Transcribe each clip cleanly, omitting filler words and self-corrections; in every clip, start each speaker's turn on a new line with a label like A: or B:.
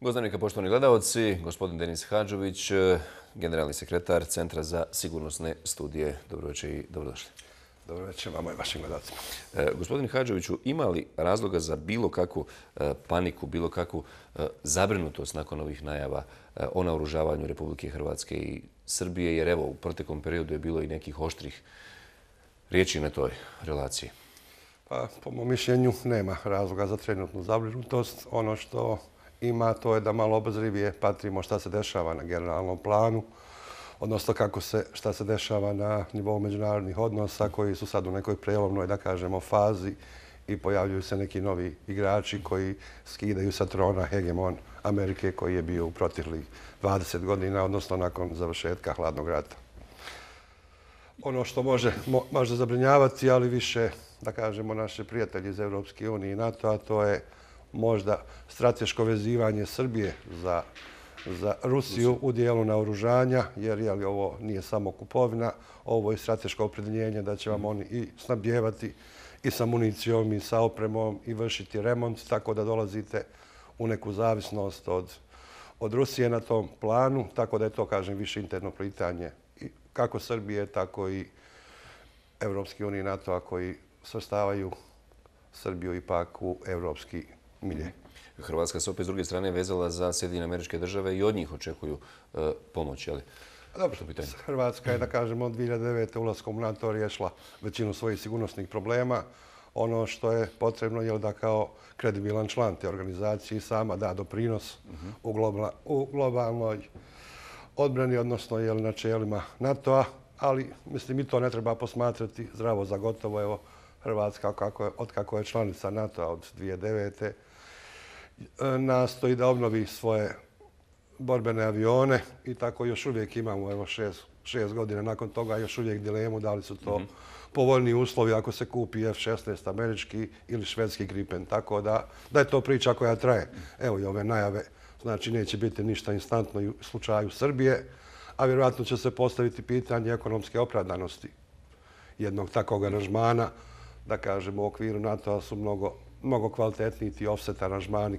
A: Gospođo, poštovani gledalci, gospodin Denis Hadžović, generalni sekretar Centra za sigurnosne studije. Dobro večer i dobrodošli.
B: Dobro večer vama i vašim gledalcima.
A: Gospodin Hadžoviću, ima li razloga za bilo kakvu paniku, bilo kakvu zabrinutost nakon ovih najava o naoružavanju Republike Hrvatske i Srbije? Jer evo, u proteklom periodu je bilo i nekih oštrih riječi na toj relaciji.
B: Pa, po mom mišljenju, nema razloga za trenutnu zabrinutost. Ono što ima, to je da malo obazrivije patrimo šta se dešava na generalnom planu, odnosno šta se dešava na nivou međunarodnih odnosa koji su sad u nekoj prijelomnoj, da kažemo, fazi i pojavljuju se neki novi igrači koji skidaju sa trona hegemon Amerike koji je bio u proteklih 20 godina, odnosno nakon završetka hladnog rata. Ono što može zabrinjavati, ali više, da kažemo, naše prijatelji iz Europske unije i NATO-a, to je možda strateško vezivanje Srbije za Rusiju u dijelu naoružanja, jer ovo nije samo kupovina, ovo je strateško opredjeljenje da će vam oni i snabdijevati i sa municijom i sa opremom i vršiti remont, tako da dolazite u neku zavisnost od Rusije na tom planu, tako da je to, kažem, više interno pitanje kako Srbije, tako i Europske unije i NATO-a koji svrstavaju Srbiju ipak u evropski milje.
A: Hrvatska se opet s druge strane vezala za Sjedinjene Američke Države i od njih očekuju pomoć, je li?
B: Dobro, Hrvatska je, da kažemo, od 2009. ulaskom u NATO riješila većinu svojih sigurnosnih problema. Ono što je potrebno je da kao kredibilan član te organizacije sama da doprinos u globalnoj odbrani, odnosno načelima NATO-a, ali mislim i to ne treba posmatrati zdravo za gotovo. Evo, Hrvatska, otkako je članica NATO-a od 2009. nastoji da obnovi svoje borbene avione i tako još uvijek imamo, evo, 6 godina nakon toga još uvijek dilemu da li su to povoljniji uslovi ako se kupi F-16 američki ili švedski Gripen. Tako da je to priča koja traje. Evo i ove najave, znači neće biti ništa instantno u slučaju Srbije, a vjerojatno će se postaviti pitanje ekonomske opravdanosti jednog takvog aranžmana. Da kažemo, u okviru NATO-a su mnogo kvalitetniji ti offset aranžmani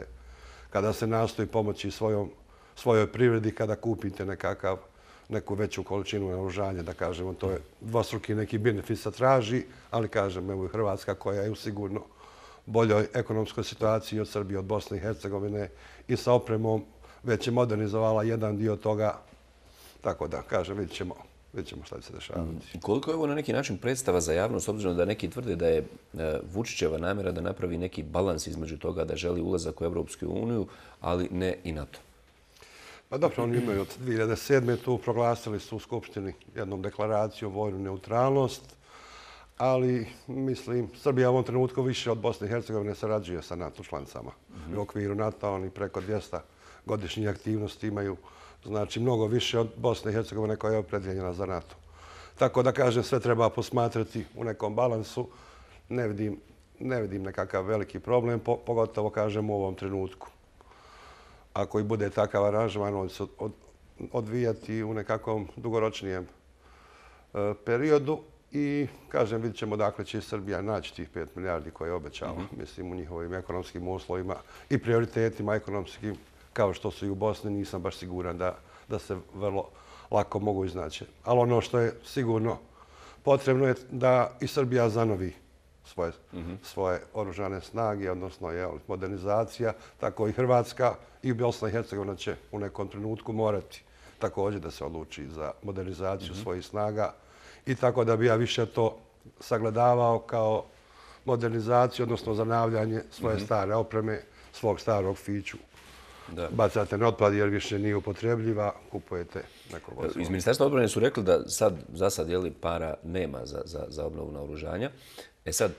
B: kada se nastoji pomoći svojoj privredi, kada kupite neku veću količinu naoružanja, da kažemo, to je dvostruki neki benefit se traži, ali kažem, evo i Hrvatska koja je u sigurno boljoj ekonomskoj situaciji od Srbije, od Bosne i Hercegovine i sa opremom već je modernizovala jedan dio toga, tako da, kažem, vidjet ćemo šta će se dešavati.
A: Koliko je ovo na neki način predstava za javnost, obzirom da neki tvrde da je Vučićeva namjera da napravi neki balans između toga da želi ulazak u Europsku uniju, ali ne i NATO?
B: Pa dobro, oni imaju od 2007. tu proglasili su u Skupštini jednom deklaracijom vojnu neutralnost, ali mislim, Srbija u ovom trenutku više od Bosne i Hercegovine sarađuje sa NATO članicama. U okviru NATO oni preko 200 godišnjih aktivnosti imaju, znači mnogo više od Bosne i Hercegovine koja je opredjeljena za NATO. Tako da, kažem, sve treba posmatrati u nekom balansu. Ne vidim nekakav veliki problem, pogotovo, kažem, u ovom trenutku. Ako i bude takav aranžman, on će se odvijati u nekakvom dugoročnijem periodu i, kažem, vidjet ćemo dakle će Srbija naći tih 5 milijardi koje je obećala, mislim, u njihovim ekonomskim uslovima i prioritetima ekonomskim, kao što su i u Bosni, nisam baš siguran da se vrlo lako mogu iznaći. Ali ono što je sigurno potrebno je da i Srbija zanovi svoje oružane snage, odnosno modernizacija, tako i Hrvatska i Bosna i Hercegovina će u nekom trenutku morati također da se odluči za modernizaciju svojih snaga i tako da bi ja više to sagledavao kao modernizaciju, odnosno zanavljanje svoje stare opreme, svog starog fiću. Bacate na otpad jer više nije upotrebljiva, kupujete nekog vozila.
A: Iz Ministarstva odbrane su rekli da za sad para nema za obnovu naoružanja. E sad,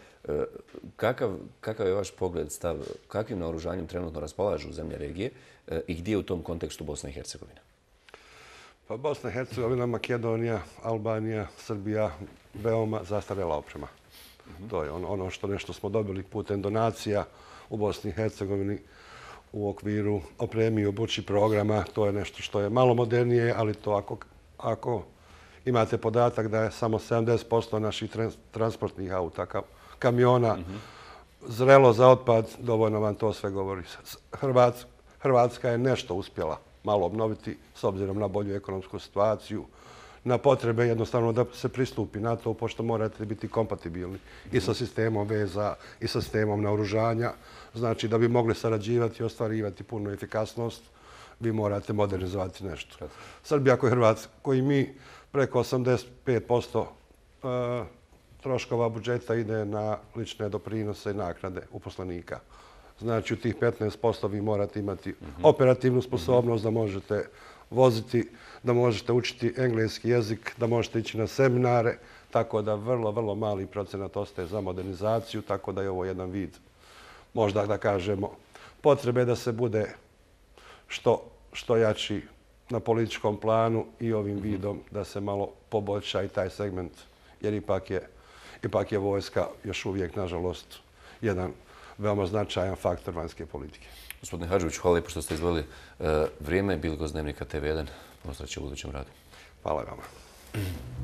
A: kakav je vaš pogled, stav, kakvim naoružanjem trenutno raspolažu zemlje regije i gdje je u tom kontekstu Bosna i Hercegovina?
B: Pa Bosna i Hercegovina, Makedonija, Albanija, Srbija, veoma zastarjela oprema. To je ono nešto smo dobili putem donacija u Bosni i Hercegovini u okviru opremi i obući programa. To je nešto što je malo modernije, ali to ako imate podatak da je samo 70% naših transportnih auta, kamiona, zrelo za otpad, dovoljno vam to sve govori. Hrvatska je nešto uspjela malo obnoviti s obzirom na bolju ekonomsku situaciju, na potrebe jednostavno da se pristupi NATO, pošto morate biti kompatibilni i sa sistemom veza i sa sistemom naoružanja. Znači da bi mogli sarađivati i ostvarivati punu efikasnost, vi morate modernizovati nešto. Srbija kao i Hrvatska, koji mi preko 85% troškova budžeta ide na lične doprinose i naknade uposlenika. Znači u tih 15% vi morate imati operativnu sposobnost da možete voziti, da možete učiti engleski jezik, da možete ići na seminare, tako da vrlo mali procenat ostaje za modernizaciju, tako da je ovo jedan vid, možda da kažemo, potrebe da se bude što jači na političkom planu i ovim vidom da se malo poboljša i taj segment, jer ipak je vojska još uvijek, nažalost, jedan veoma značajan faktor vanjske politike.
A: Gospodine Hadžoviću, hvala lijepo što ste izdvojili vrijeme. Bili gost Dnevnika TV1. Puno sreće u budućem radu.
B: Hvala vama.